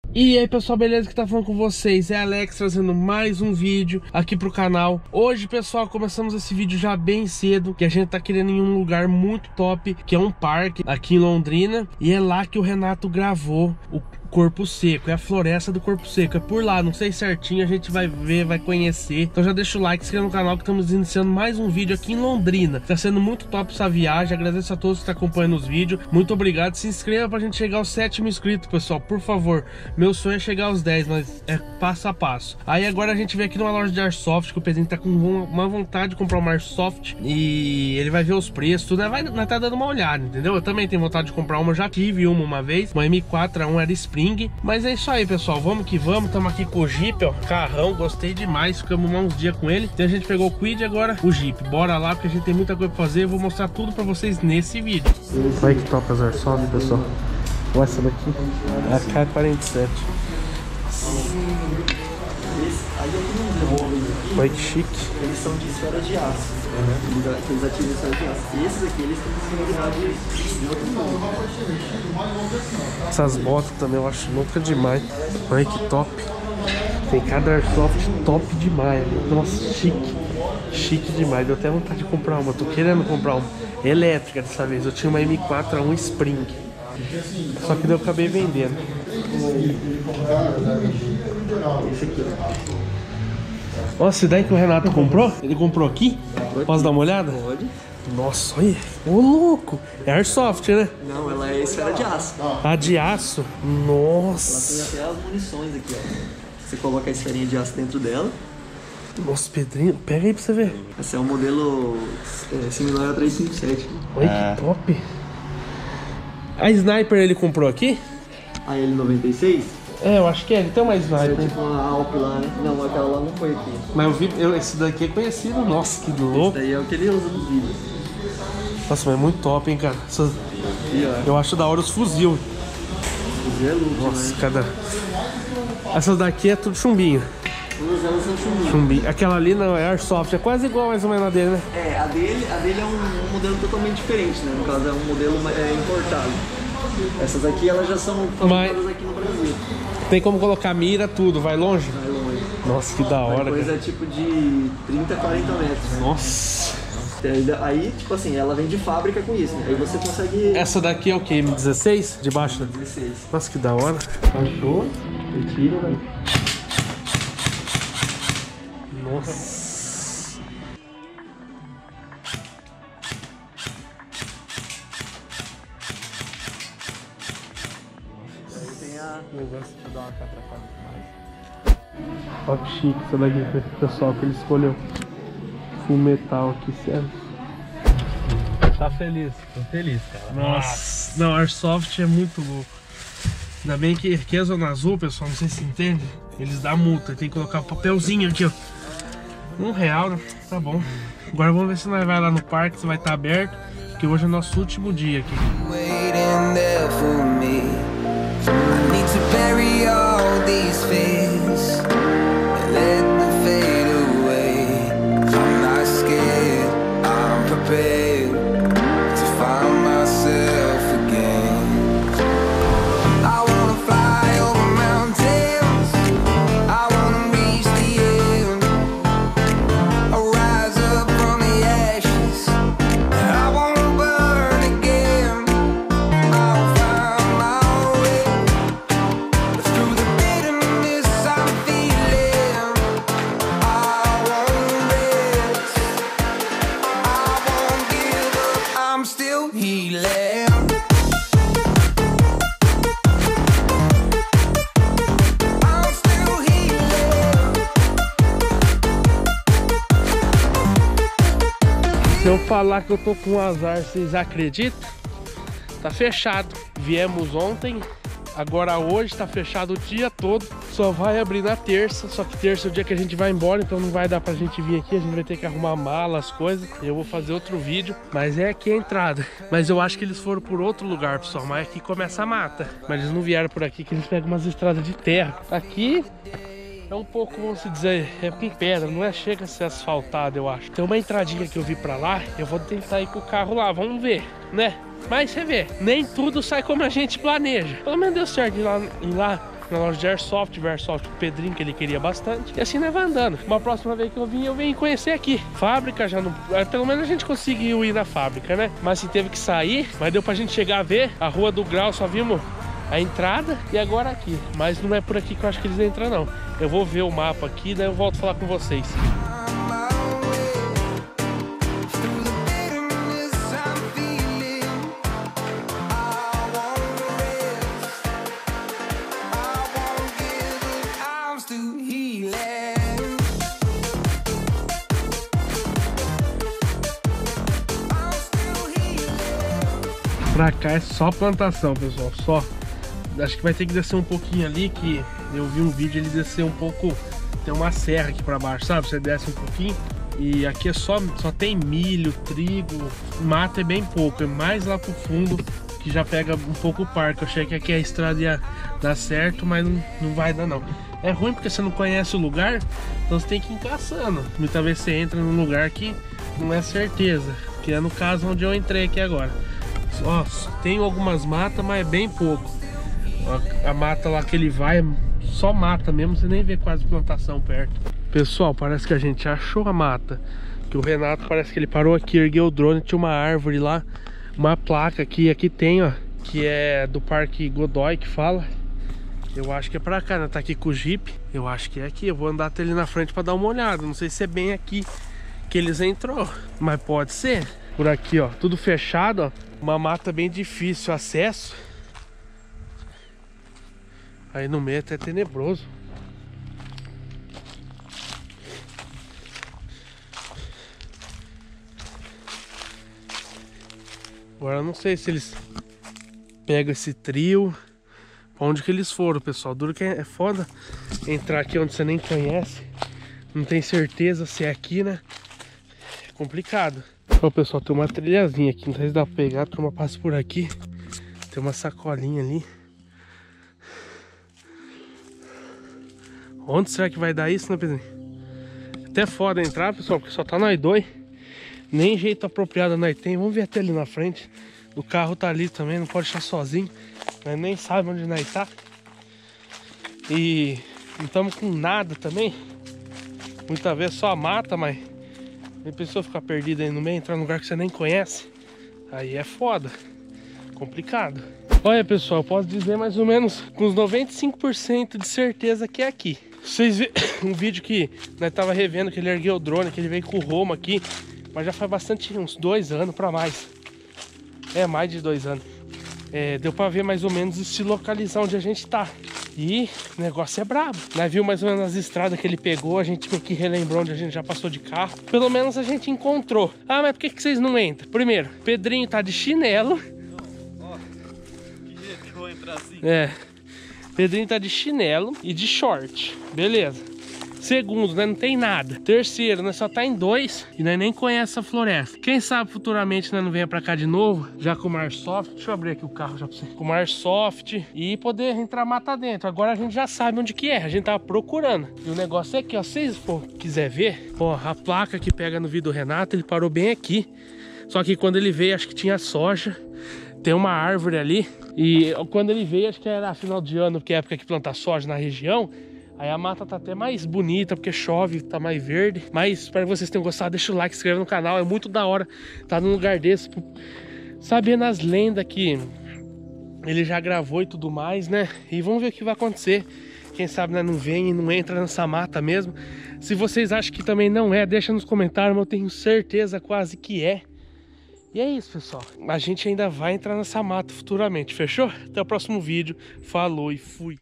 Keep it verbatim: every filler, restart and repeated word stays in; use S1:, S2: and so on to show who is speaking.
S1: E aí pessoal, beleza? Que tá falando com vocês é Alex, trazendo mais um vídeo aqui pro canal. Hoje pessoal, começamos esse vídeo já bem cedo, que a gente tá querendo ir em um lugar muito top, que é um parque aqui em Londrina. E é lá que o Renato gravou o Corpo Seco, é a floresta do Corpo Seco. É por lá, não sei certinho, a gente vai ver, vai conhecer. Então já deixa o like, se inscreva no canal que estamos iniciando mais um vídeo aqui em Londrina. Tá sendo muito top essa viagem, agradeço a todos que estão acompanhando os vídeos. Muito obrigado, se inscreva pra gente chegar aos sete mil inscritos, pessoal, por favor. Meu sonho é chegar aos dez, mas é passo a passo. Aí agora a gente veio aqui numa loja de Airsoft, que o Pedrinho tá com uma vontade de comprar uma Airsoft. E ele vai ver os preços, tudo, né? Vai, vai tá dando uma olhada, entendeu? Eu também tenho vontade de comprar uma, já tive uma uma vez, uma M quatro A um era Spring. Mas é isso aí, pessoal, vamos que vamos. Estamos aqui com o Jeep, ó, carrão, gostei demais. Ficamos uns dias com ele. Então a gente pegou o Quid e agora o Jeep. Bora lá, porque a gente tem muita coisa pra fazer. Eu vou mostrar tudo pra vocês nesse vídeo. Olha que top as Airsoft, pessoal. Olha essa daqui, é a K quarenta e sete. Olha que chique.
S2: Eles são de esfera de aço, né? Eles ativam esfera de aço. E esses aqui, eles têm possibilidade de outro mundo.
S1: Essas botas também eu acho louca demais. Olha que top. Tem cada Airsoft top demais. Nossa, chique. Chique demais. Deu até vontade de comprar uma. Tô querendo comprar uma elétrica dessa vez. Eu tinha uma M quatro A um Spring, só que daí eu acabei vendendo.
S2: Esse aqui, ó.
S1: Ó, esse daí que o Renato comprou? Ele comprou aqui? Posso dar uma olhada?
S2: Pode.
S1: Nossa, olha. Ô, louco. É Airsoft, né?
S2: Não, ela é esfera de aço.
S1: A de aço? Nossa.
S2: Ela tem até as munições aqui, ó. Você coloca a esferinha de aço dentro dela.
S1: Nossa, Pedrinho, pega aí pra você ver.
S2: Esse é um modelo é, similar a trezentos e cinquenta e sete.
S1: Olha
S2: é.
S1: que top. A Sniper ele comprou aqui?
S2: A L noventa e seis?
S1: É, eu acho que é. Ele tem uma Sniper.
S2: É tipo uma Alp lá, né? Não, aquela lá não foi aqui.
S1: Mas eu vi, eu, esse daqui é conhecido. Nossa, que louco.
S2: Esse daí é o que ele usa nos vídeos.
S1: Nossa, mas é muito top, hein, cara. Essas... Eu acho da hora os fuzil.
S2: Fuzil é luto,
S1: nossa,
S2: né?
S1: cada... Essas daqui é tudo chumbinho.
S2: Todas elas são chumbinho.
S1: Chumbinho. Aquela ali não, é Airsoft. É quase igual mais ou menos a dele, né?
S2: É, a dele, a dele é um, um modelo totalmente diferente, né? No caso, é um modelo é, importado. Essas aqui, elas já são fabricadas mas... aqui no Brasil.
S1: Tem como colocar mira, tudo. Vai longe?
S2: Vai longe.
S1: Nossa, que da hora,
S2: coisa é tipo de trinta, quarenta metros.
S1: Nossa.
S2: Aí, tipo assim, ela vem de fábrica com isso, né? Aí você consegue...
S1: Essa daqui é o que? M dezesseis? De baixo?
S2: dezesseis.
S1: Nossa, que da hora.
S2: Achou? Retira, né?
S1: Nossa.
S2: Aí tem a...
S1: negócio de dar uma catracada demais. Olha que chique essa daqui, pessoal, que ele escolheu. Full metal aqui, sério.
S3: Tá feliz? Tô feliz, cara.
S1: Nossa, não, Airsoft é muito louco. Ainda bem que aqui é a Zona Azul, pessoal, não sei se entende. Eles dão multa, tem que colocar o um papelzinho aqui, ó. Um real, né? Tá bom. Agora vamos ver se nós vai lá no parque, se vai estar aberto. Porque hoje é nosso último dia aqui. Se eu falar que eu tô com azar, vocês acreditam? Tá fechado. Viemos ontem, agora hoje tá fechado o dia todo. Só vai abrir na terça, só que terça é o dia que a gente vai embora, então não vai dar pra gente vir aqui. A gente vai ter que arrumar mala, as coisas. Eu vou fazer outro vídeo, mas é aqui a entrada. Mas eu acho que eles foram por outro lugar, pessoal. Mas aqui começa a mata. Mas eles não vieram por aqui, que eles pegam umas estradas de terra. Aqui é um pouco, vamos dizer, é com pedra, não é, chega a ser asfaltado, eu acho. Tem uma entradinha que eu vi pra lá, eu vou tentar ir com o carro lá, vamos ver, né? Mas você vê, nem tudo sai como a gente planeja. Pelo menos deu certo ir lá, ir lá na loja de Airsoft, de Airsoft com o Pedrinho, que ele queria bastante. E assim, né, vai andando. Uma próxima vez que eu vim, eu venho conhecer aqui. Fábrica já não... Pelo menos a gente conseguiu ir na fábrica, né? Mas assim, teve que sair, mas deu pra gente chegar a ver. A Rua do Grau, só vimos a entrada e agora aqui. Mas não é por aqui que eu acho que eles entram, não. Eu vou ver o mapa aqui, daí eu volto a falar com vocês. Pra cá é só plantação, pessoal, só. Acho que vai ter que descer um pouquinho ali, que eu vi um vídeo ele descer um pouco. Tem uma serra aqui pra baixo, sabe? Você desce um pouquinho e aqui é só, só tem milho, trigo, mata é bem pouco. É mais lá pro fundo que já pega um pouco o parque. Eu achei que aqui a estrada ia dar certo, mas não, não vai dar não. É ruim porque você não conhece o lugar, então você tem que ir encaçando. Muitas vezes você entra num lugar que não é certeza, que é no caso onde eu entrei aqui agora. Ó, tem algumas matas, mas é bem pouco. A, a mata lá que ele vai, só mata mesmo, você nem vê quase plantação perto. Pessoal, parece que a gente achou a mata. Que o Renato parece que ele parou aqui, ergueu o drone, tinha uma árvore lá, uma placa aqui, aqui tem, ó, que é do Parque Godoy que fala. Eu acho que é pra cá, né? Tá aqui com o Jeep. Eu acho que é aqui, eu vou andar até ali na frente pra dar uma olhada. Não sei se é bem aqui que eles entrou, mas pode ser. Por aqui, ó, tudo fechado, ó. Uma mata bem difícil acesso. Aí no meio até é tenebroso. Agora eu não sei se eles pegam esse trio. Pra onde que eles foram, pessoal? Duro que é foda entrar aqui onde você nem conhece. Não tem certeza se é aqui, né? É complicado. Ó, pessoal, tem uma trilhazinha aqui, não sei se dá pra pegar, a turma passa por aqui. Tem uma sacolinha ali. Onde será que vai dar isso, né, Pedrinho? Até foda entrar, pessoal, porque só tá nós dois. Nem jeito apropriado nós tem. Vamos ver até ali na frente. O carro tá ali também, não pode estar sozinho. Nós nem sabe onde nós tá. E não estamos com nada também. Muitas vezes só mata, mas a pessoa ficar perdida aí no meio, entrar num lugar que você nem conhece, aí é foda, complicado. Olha, pessoal, posso dizer mais ou menos com uns noventa e cinco por cento de certeza que é aqui. Vocês viram um vídeo que nós tava revendo, que ele ergueu o drone, que ele veio com o Roma aqui, mas já faz bastante, uns dois anos pra mais. É, mais de dois anos. É, deu pra ver mais ou menos e se localizar onde a gente tá. E o negócio é brabo. Nós viu mais ou menos as estradas que ele pegou, a gente meio que relembrou onde a gente já passou de carro. Pelo menos a gente encontrou. Ah, mas por que, que vocês não entram? Primeiro, Pedrinho tá de chinelo.
S2: Ó, que jeito que eu vou entrar assim?
S1: É, Pedrinho tá de chinelo e de short. Beleza. Segundo, né, não tem nada. Terceiro, nós só tá em dois e nós nem conhece a floresta. Quem sabe futuramente nós não venha pra cá de novo, já com o Airsoft. Deixa eu abrir aqui o carro já pra você. Com o Airsoft e poder entrar mata dentro. Agora a gente já sabe onde que é. A gente tava procurando. E o negócio é que, ó, se vocês for, quiser ver, ó, a placa que pega no vídeo do Renato, ele parou bem aqui. Só que quando ele veio, acho que tinha soja. Tem uma árvore ali. E quando ele veio, acho que era final de ano, que é a época que planta soja na região. Aí a mata tá até mais bonita, porque chove, tá mais verde. Mas espero que vocês tenham gostado, deixa o like, se inscreva no canal. É muito da hora tá num lugar desse, sabendo as lendas que ele já gravou e tudo mais, né? E vamos ver o que vai acontecer. Quem sabe, né, não vem e não entra nessa mata mesmo. Se vocês acham que também não é, deixa nos comentários, mas eu tenho certeza quase que é. E é isso, pessoal. A gente ainda vai entrar nessa mata futuramente, fechou? Até o próximo vídeo. Falou e fui!